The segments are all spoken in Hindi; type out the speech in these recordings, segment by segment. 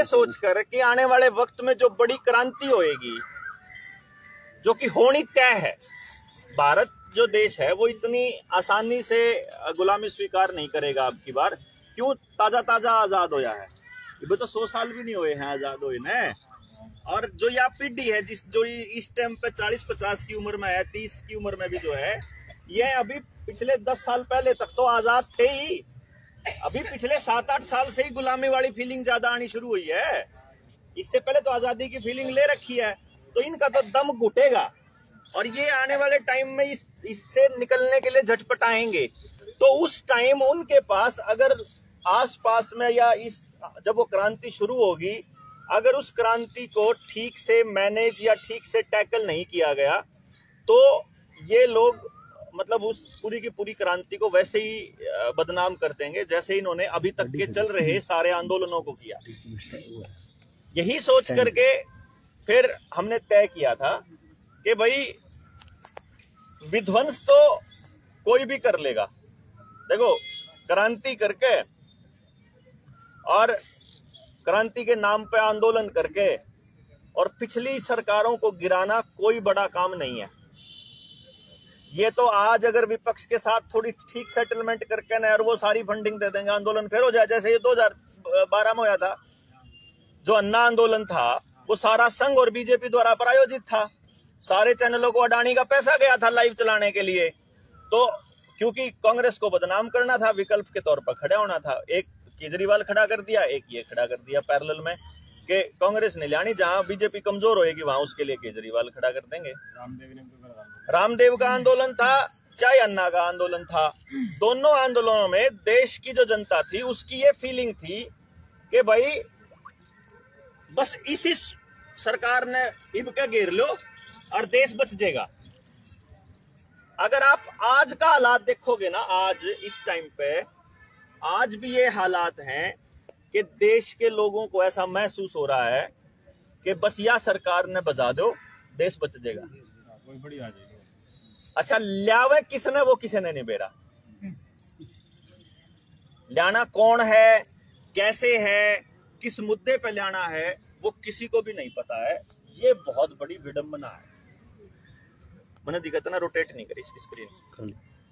ये सोचकर कि आने वाले वक्त में जो बड़ी क्रांति होएगी, जो कि होनी तय है, भारत जो देश है वो इतनी आसानी से गुलामी स्वीकार नहीं करेगा अब की बार। क्यों? ताजा ताजा आजाद होया है, ये तो 100 साल भी नहीं हुए हैं आजाद हुए न। और जो यह पीढ़ी है जो इस टाइम पे 40-50 की उम्र में है, 30 की उम्र में भी जो है, ये अभी पिछले 10 साल पहले तक तो आजाद थे ही। अभी पिछले 7-8 साल से ही गुलामी वाली फीलिंग ज्यादा आनी शुरू हुई है। इससे पहले तो आजादी की फीलिंग ले रखी है, तो इनका तो दम घुटेगा और ये आने वाले टाइम में इससे निकलने के लिए झटपटाएंगे। तो उस टाइम उनके पास अगर आसपास में या जब वो क्रांति शुरू होगी, अगर उस क्रांति को ठीक से मैनेज या ठीक से टैकल नहीं किया गया, तो ये लोग मतलब उस पूरी की पूरी क्रांति को वैसे ही बदनाम कर देंगे जैसे इन्होंने अभी तक के चल रहे सारे आंदोलनों को किया। यही सोच करके फिर हमने तय किया था कि भाई विध्वंस तो कोई भी कर लेगा। देखो, क्रांति करके और क्रांति के नाम पे आंदोलन करके और पिछली सरकारों को गिराना कोई बड़ा काम नहीं है। ये तो आज अगर विपक्ष के साथ थोड़ी ठीक सेटलमेंट करके ना और वो सारी फंडिंग दे देंगे, आंदोलन फिर हो जाए। जैसे ये 2012 में होया था, जो अन्ना आंदोलन था वो सारा संघ और बीजेपी द्वारा प्रायोजित था। सारे चैनलों को अडानी का पैसा गया था लाइव चलाने के लिए। तो क्योंकि कांग्रेस को बदनाम करना था, विकल्प के तौर पर खड़ा होना था। एक केजरीवाल खड़ा कर दिया, एक ये खड़ा कर दिया पैरेलल में कि कांग्रेस ने लानी, जहां बीजेपी कमजोर होएगी वहां उसके लिए केजरीवाल खड़ा कर देंगे। रामदेव का आंदोलन था, चाहे अन्ना का आंदोलन था, दोनों आंदोलनों में देश की जो जनता थी उसकी ये फीलिंग थी कि भाई बस इसी सरकार ने इबका घेर लो और देश बच जाएगा। अगर आप आज का हालात देखोगे ना, आज इस टाइम पे आज भी ये हालात हैं कि देश के लोगों को ऐसा महसूस हो रहा है कि बस यह सरकार ने बजा दो, देश बच जाएगा। कोई बड़ी आ जाएगी। अच्छा, ल्यावे किसने, वो किसी ने नहीं बेरा। लाना कौन है, कैसे है, किस मुद्दे पे लाना है, वो किसी को भी नहीं पता है। ये बहुत बड़ी विडंबना है। मैंने दिखा ना, रोटेट नहीं करी इसकी स्क्रीन।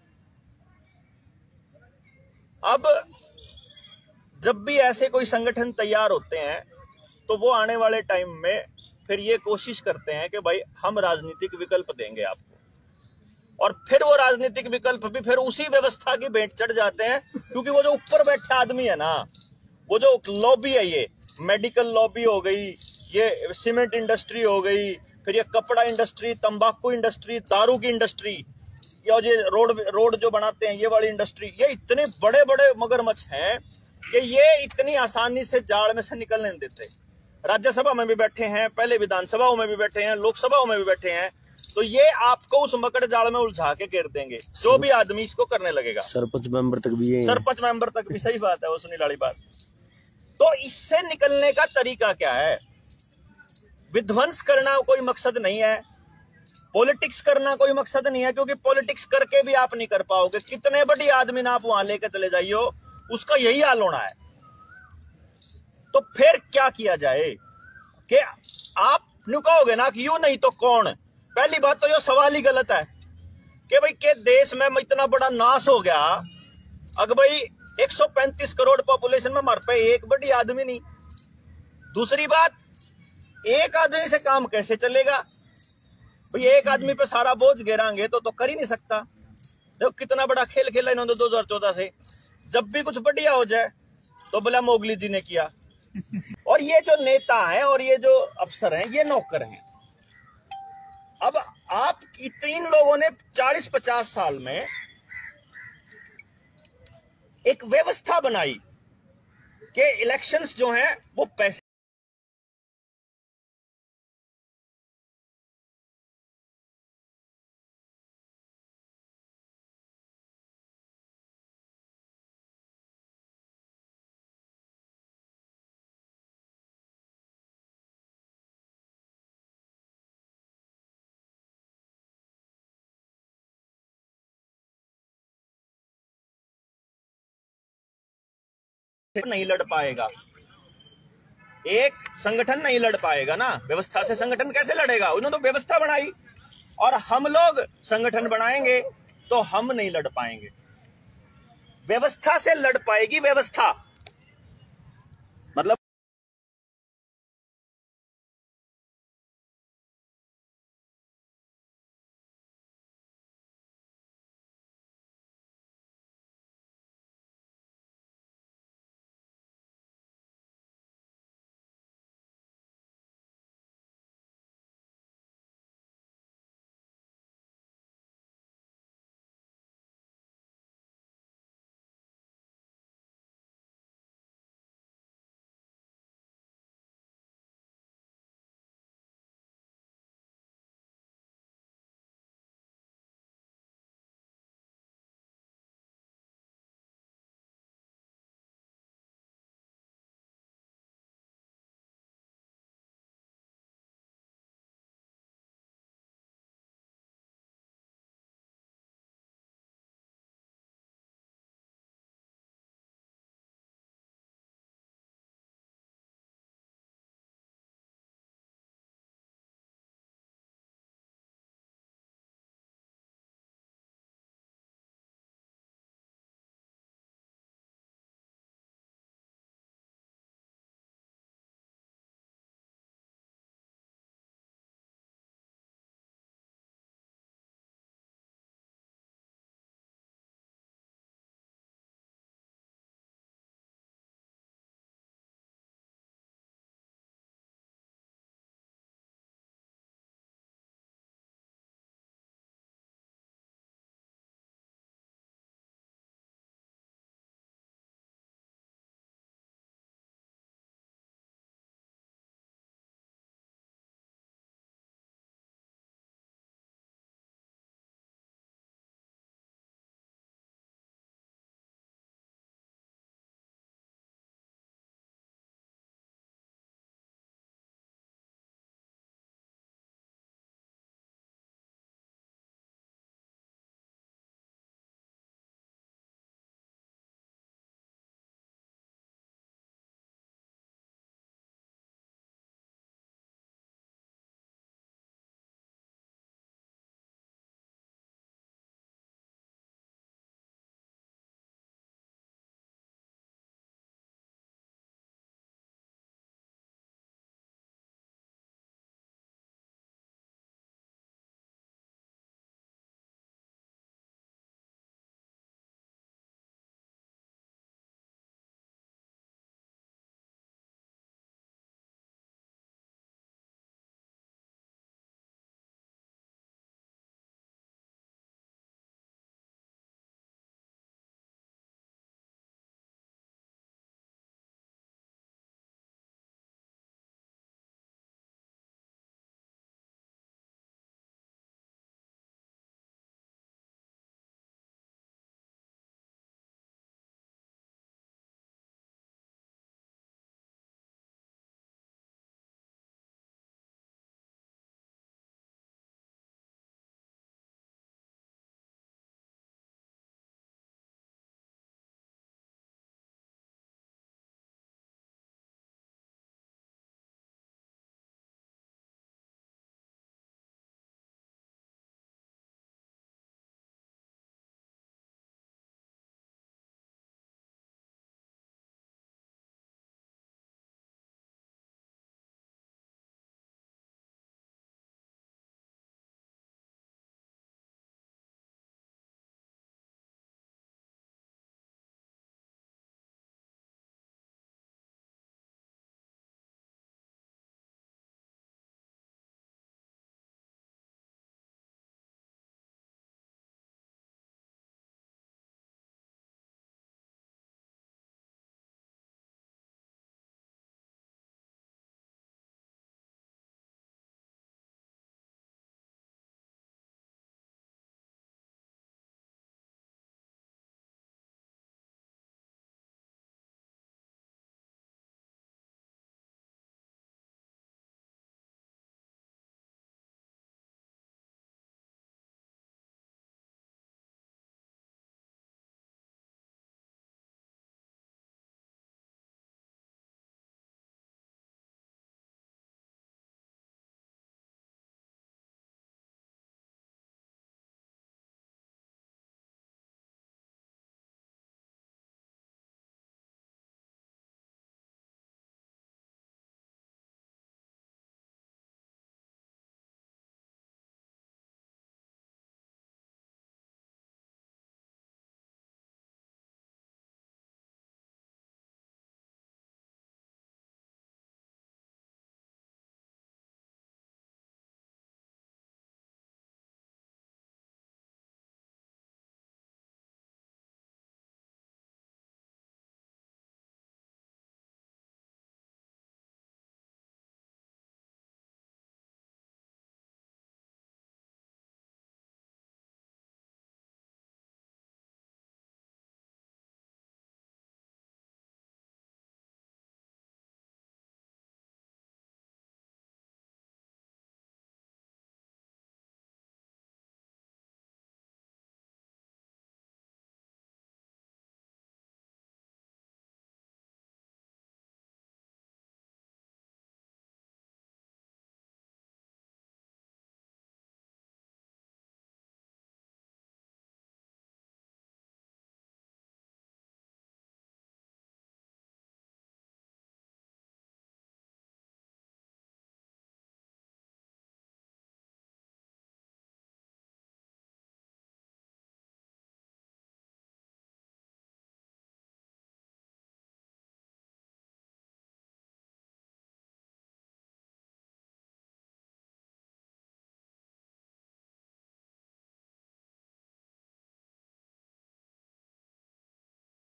अब जब भी ऐसे कोई संगठन तैयार होते हैं तो वो आने वाले टाइम में फिर ये कोशिश करते हैं कि भाई हम राजनीतिक विकल्प देंगे आपको, और फिर वो राजनीतिक विकल्प भी फिर उसी व्यवस्था की भेंट चढ़ जाते हैं। क्योंकि वो जो ऊपर बैठे आदमी है ना, वो जो लॉबी है, ये मेडिकल लॉबी हो गई, ये सीमेंट इंडस्ट्री हो गई, फिर ये कपड़ा इंडस्ट्री, तंबाकू इंडस्ट्री, दारू की इंडस्ट्री, या ये रोड जो बनाते हैं ये वाली इंडस्ट्री, ये इतने बड़े बड़े मगरमच्छ हैं कि ये इतनी आसानी से जाल में से निकलने नहीं देते। राज्यसभा में भी बैठे हैं, पहले विधानसभाओं में भी बैठे हैं, लोकसभाओं में भी बैठे हैं। तो ये आपको उस मकड़ जाल में उलझा के घेर देंगे जो भी आदमी इसको करने लगेगा। सरपंच मेंबर तक भी है, सरपंच मेंबर तक भी। सही बात है, वो सुनी लाड़ी बात। तो इससे निकलने का तरीका क्या है? विध्वंस करना कोई मकसद नहीं है, पॉलिटिक्स करना कोई मकसद नहीं है, क्योंकि पॉलिटिक्स करके भी आप नहीं कर पाओगे। कितने बड़ी आदमी ना आप वहां लेकर चले जाइयो, उसका यही हाल होना है। तो फिर क्या किया जाए कि आप कहोगे ना कि यूं नहीं तो कौन। पहली बात तो ये सवाल ही गलत है कि भाई के देश में इतना बड़ा नाश हो गया। अगर भाई 135 करोड़ पॉपुलेशन में मर पे एक बड़ी आदमी नहीं। दूसरी बात, एक आदमी से काम कैसे चलेगा भाई? एक आदमी पे सारा बोझ गिराएंगे तो कर ही नहीं सकता। देखो कितना बड़ा खेल खेला इन्होंने 2014 से। जब भी कुछ बढ़िया हो जाए तो बोला मोगली जी ने किया। और ये जो नेता हैं और ये जो अफसर हैं, ये नौकर हैं। अब आप 3 लोगों ने 40-50 साल में एक व्यवस्था बनाई कि इलेक्शंस जो हैं वो पैसे नहीं लड़ पाएगा। एक संगठन नहीं लड़ पाएगा ना, व्यवस्था से संगठन कैसे लड़ेगा? उन्होंने तो व्यवस्था बनाई, और हम लोग संगठन बनाएंगे तो हम नहीं लड़ पाएंगे। व्यवस्था से लड़ पाएगी व्यवस्था, मतलब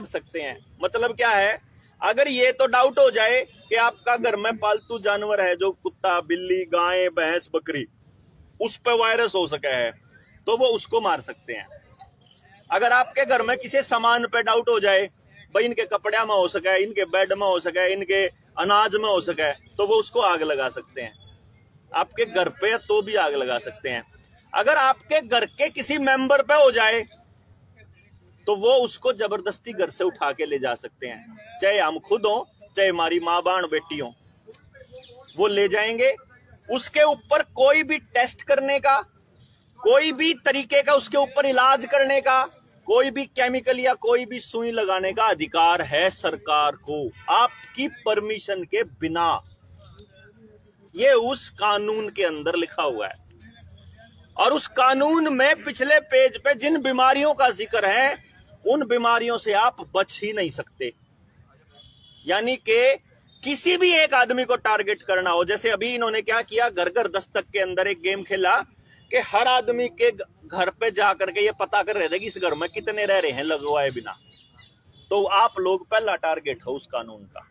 सकते हैं। मतलब क्या है, अगर ये तो डाउट हो जाए कि आपका घर में पालतू जानवर है, जो कुत्ता, बिल्ली, गाय, भैंस, बकरी, उस पर वायरस हो सका है, तो वो उसको मार सकते हैं। अगर आपके घर में किसी सामान पे डाउट हो जाए, भाई इनके कपड़े में हो सका है, इनके बेड में हो सका है, इनके अनाज में हो सका है, तो वो उसको आग लगा सकते हैं। आपके घर पे तो भी आग लगा सकते हैं। अगर आपके घर के किसी मेंबर पे हो जाए, तो वो उसको जबरदस्ती घर से उठा के ले जा सकते हैं, चाहे हम खुद हो, चाहे हमारी माँ बहन बेटी हो, वो ले जाएंगे। उसके ऊपर कोई भी टेस्ट करने का, कोई भी तरीके का उसके ऊपर इलाज करने का, कोई भी केमिकल या कोई भी सुई लगाने का अधिकार है सरकार को, आपकी परमिशन के बिना। ये उस कानून के अंदर लिखा हुआ है। और उस कानून में पिछले पेज पे जिन बीमारियों का जिक्र है, उन बीमारियों से आप बच ही नहीं सकते। यानी कि किसी भी एक आदमी को टारगेट करना हो, जैसे अभी इन्होंने क्या किया, घर घर दस्तक के अंदर एक गेम खेला कि हर आदमी के घर पे जाकर के ये पता कर रहे थे कि इस घर में कितने रह रहे हैं लगवाए बिना। तो आप लोग पहला टारगेट हो उस कानून का।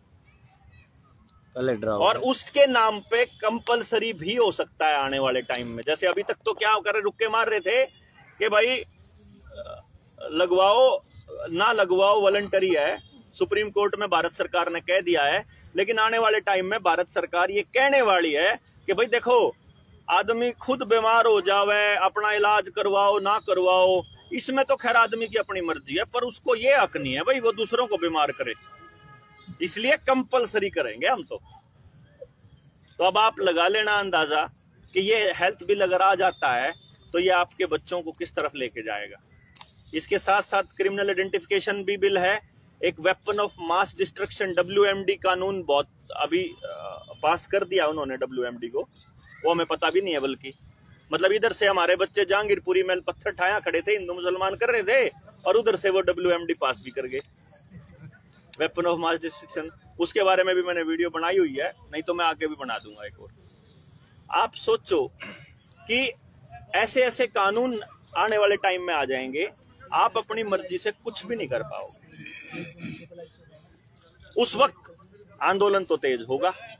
और उसके नाम पे कंपलसरी भी हो सकता है आने वाले टाइम में। जैसे अभी तक तो क्या कर रुक्के मार रहे थे कि भाई लगवाओ ना लगवाओ, वॉलंटरी है। सुप्रीम कोर्ट में भारत सरकार ने कह दिया है, लेकिन आने वाले टाइम में भारत सरकार ये कहने वाली है कि भाई देखो, आदमी खुद बीमार हो जावे, अपना इलाज करवाओ ना करवाओ, इसमें तो खैर आदमी की अपनी मर्जी है, पर उसको ये हक नहीं है भाई वो दूसरों को बीमार करे, इसलिए कंपलसरी करेंगे हम तो अब आप लगा लेना अंदाजा कि ये हेल्थ बिल अगर आ जाता है तो ये आपके बच्चों को किस तरफ लेके जाएगा। इसके साथ साथ क्रिमिनल आइडेंटिफिकेशन भी बिल है, एक weapon of mass destruction WMD कानून बहुत अभी पास कर दिया उन्होंने WMD को, वो हमें पता भी नहीं है। बल्कि मतलब इधर से हमारे बच्चे जहांगीरपुरी में पत्थर ठाया खड़े थे, हिंदू मुसलमान कर रहे थे, और उधर से वो WMD पास भी कर गए, वेपन ऑफ मास डिस्ट्रक्शन। उसके बारे में भी मैंने वीडियो बनाई हुई है, नहीं तो मैं आगे भी बना दूंगा एक और। आप सोचो कि ऐसे ऐसे कानून आने वाले टाइम में आ जाएंगे, आप अपनी मर्जी से कुछ भी नहीं कर पाओगे। उस वक्त आंदोलन तो तेज होगा।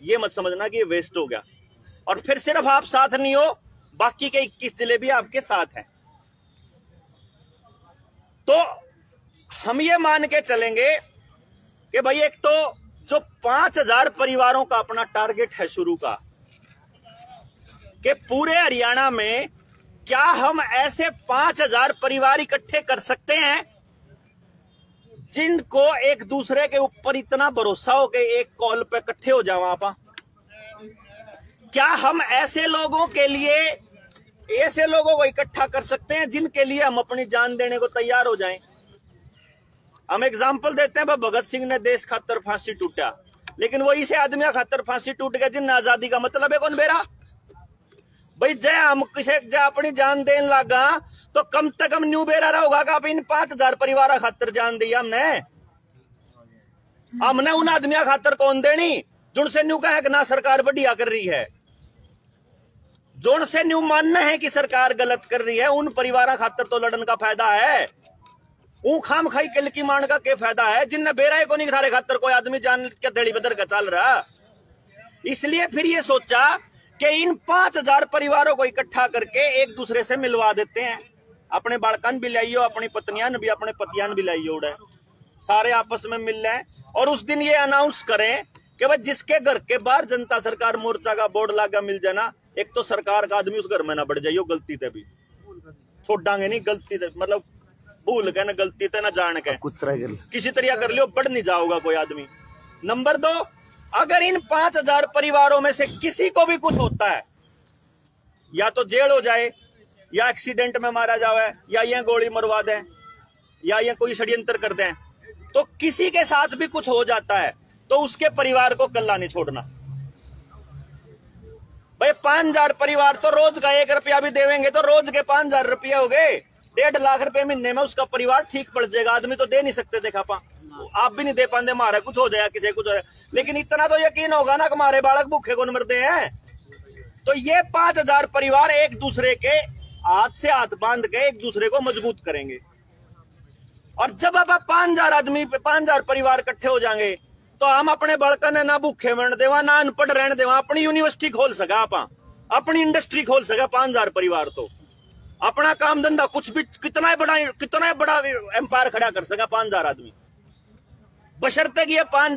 ये मत समझना कि ये वेस्ट हो गया। और फिर सिर्फ आप साथ नहीं हो, बाकी के 21 जिले भी आपके साथ हैं। तो हम ये मान के चलेंगे कि भाई एक तो जो 5000 परिवारों का अपना टारगेट है शुरू का, कि पूरे हरियाणा में क्या हम ऐसे 5000 परिवार इकट्ठे कर सकते हैं जिनको एक दूसरे के ऊपर इतना भरोसा हो कि एक कॉल पे इकट्ठे हो जाओ आप? क्या हम ऐसे लोगों के लिए, ऐसे लोगों को इकट्ठा कर सकते हैं जिनके लिए हम अपनी जान देने को तैयार हो जाएं? हम एग्जाम्पल देते हैं, भगत सिंह ने देश खातर फांसी टूटा, लेकिन वो इसे आदमिया खातर फांसी टूट गया जिन आजादी का मतलब है कौन बेरा भाई? जय हम किसे जय अपनी जान देने लगा तो कम से कम न्यू बेरा रहा होगा कि आप इन 5000 परिवार खातर जान दी हमने उन आदमिया खातर कौन देनी जिनसे न्यू कहे कि ना सरकार बढ़िया कर रही है, जोन से न्यू मानना है कि सरकार गलत कर रही है, उन परिवार खातर तो लड़न का फायदा है। खाम खाई किल की मान का क्या फायदा है जिनने बेराए को नहीं थारे खातर कोई आदमी जान के दड़ी बदर का चल रहा। इसलिए फिर ये सोचा कि इन 5000 परिवारों को इकट्ठा करके एक दूसरे से मिलवा देते हैं। अपने बालकन भी लाइयो, अपनी पत्नियां भी, अपने पतियान भी लाइयो, उड़े सारे आपस में मिल रहे हैं। और उस दिन ये अनाउंस करें कि भाई जिसके घर के बाहर जनता सरकार मोर्चा का बोर्ड लागा मिल जाना, एक तो सरकार का आदमी उस घर में ना बढ़ जाइयो, गलती से भी छोड़ांगे नहीं, गलती से मतलब भूल के ना, गलती से ना जान के कुछ तरह किसी तरह कर लियो, बढ़ नहीं जाओगा कोई आदमी। नंबर 2, अगर इन 5000 परिवारों में से किसी को भी कुछ होता है, या तो जेल हो जाए, या एक्सीडेंट में मारा जाए, या ये गोली मरवा दें, या ये कोई षड्यंत्र कर दें, तो किसी के साथ भी कुछ हो जाता है तो उसके परिवार को कल्ला नहीं छोड़ना। भाई 5000 परिवार तो रोज का 1 रुपया भी देवेंगे तो रोज के 5000 रुपये हो गए, 1.5 लाख रुपए महीने में उसका परिवार ठीक पड़ जाएगा। आदमी तो दे नहीं सकते, देखा पा आप भी नहीं दे पाते, मारे कुछ हो जाएगा, किसी कुछ हो जाए, लेकिन इतना तो यकीन होगा ना कि हमारे बालक भूखे कौन मरते हैं। तो ये 5000 परिवार एक दूसरे के हाथ से हाथ बांध के एक दूसरे को मजबूत करेंगे। और जब आप 5000 आदमी पे 5000 परिवार इकट्ठे हो जाएंगे तो हम अपने बालकन ना भूखे मरण देवा, ना अनपढ़ रहने देवा, अपनी यूनिवर्सिटी खोल सका, आप अपनी इंडस्ट्री खोल सका। 5000 परिवार तो अपना काम धंधा कुछ भी कितना बड़ा एम्पायर खड़ा कर सका 5000 आदमी, बशर्ते कि ये 5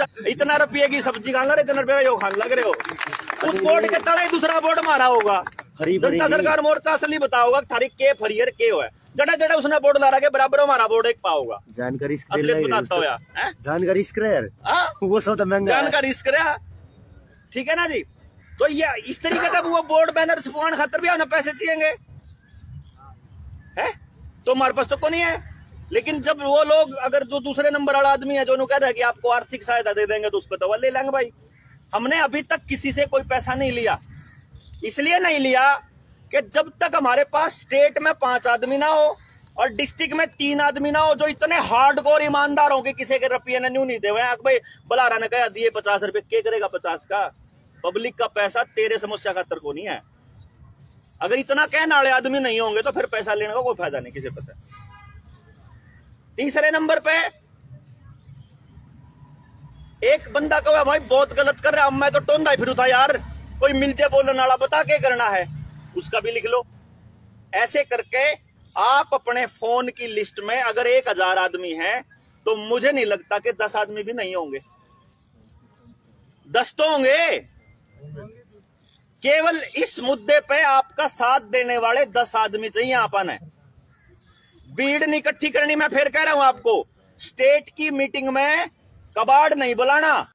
इतना रुपये की सब्जी खान लग रहे, इतना रुपये का खान लग रहे हो। उस बोर्ड के तले दूसरा बोर्ड मारा होगा, जनता सरकार मोर्चा असली बताओगा थारी के फरियर के हो है, जड़ा जड़ा उसने बोर्ड ला रहा के बराबर हमारा बोर्ड एक पाओगा। जानकारी असलियत बताता हो यार, जानकारी वो सब तो महंगा जानकारी ठीक है ना जी। तो ये इस तरीके का वो बोर्ड बैनर छपवाने खातर भी हमें पैसे चाहिए है, तो हमारे पास तो को नहीं है। लेकिन जब वो लोग अगर जो दूसरे नंबर वाला आदमी है जो उन्होंने कह रहा है कि आपको आर्थिक सहायता दे देंगे, तो उसको तो ले लेंगे भाई। हमने अभी तक किसी से कोई पैसा नहीं लिया, इसलिए नहीं लिया कि जब तक हमारे पास स्टेट में 5 आदमी ना हो और डिस्ट्रिक्ट में 3 आदमी ना हो जो इतने हार्डकोर ईमानदार हो कि किसी के रुपये ने न्यू नहीं दे भाई। बलारा ने कहा दिए 50 रुपए, क्या करेगा 50 का? पब्लिक का पैसा तेरे समस्या खातर को नहीं है। अगर इतना कहने वाले आदमी नहीं होंगे तो फिर पैसा लेने का कोई फायदा नहीं, किसे पता। तीसरे नंबर पे एक बंदा कहा भाई बहुत गलत कर रहा, मैं तो टोंदा ही फिर था यार, कोई मिलते बोलने वाला बता के करना है, उसका भी लिख लो। ऐसे करके आप अपने फोन की लिस्ट में अगर 1000 आदमी है तो मुझे नहीं लगता कि 10 आदमी भी नहीं होंगे, 10 तो होंगे। केवल इस मुद्दे पे आपका साथ देने वाले 10 आदमी चाहिए आपन है। भीड़ नहीं इकट्ठी करनी। मैं फिर कह रहा हूं आपको, स्टेट की मीटिंग में कबाड़ नहीं बुलाना,